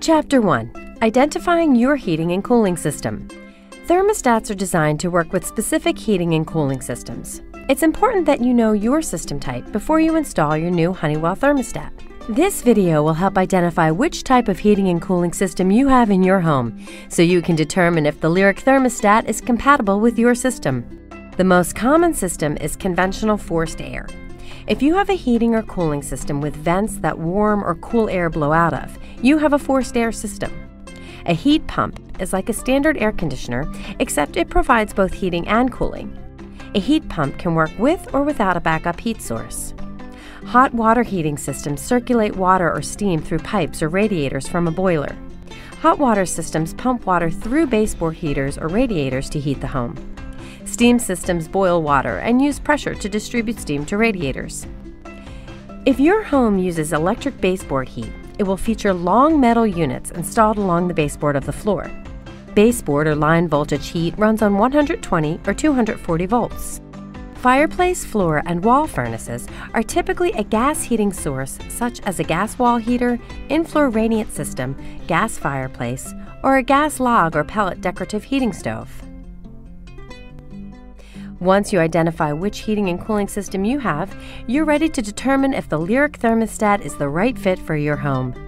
Chapter 1. Identifying your heating and cooling system. Thermostats are designed to work with specific heating and cooling systems. It's important that you know your system type before you install your new Honeywell thermostat. This video will help identify which type of heating and cooling system you have in your home, so you can determine if the Lyric thermostat is compatible with your system. The most common system is conventional forced air. If you have a heating or cooling system with vents that warm or cool air blow out of, you have a forced air system. A heat pump is like a standard air conditioner, except it provides both heating and cooling. A heat pump can work with or without a backup heat source. Hot water heating systems circulate water or steam through pipes or radiators from a boiler. Hot water systems pump water through baseboard heaters or radiators to heat the home. Steam systems boil water and use pressure to distribute steam to radiators. If your home uses electric baseboard heat, it will feature long metal units installed along the baseboard of the floor. Baseboard or line voltage heat runs on 120 or 240 volts. Fireplace, floor, and wall furnaces are typically a gas heating source such as a gas wall heater, in-floor radiant system, gas fireplace, or a gas log or pellet decorative heating stove. Once you identify which heating and cooling system you have, you're ready to determine if the Lyric thermostat is the right fit for your home.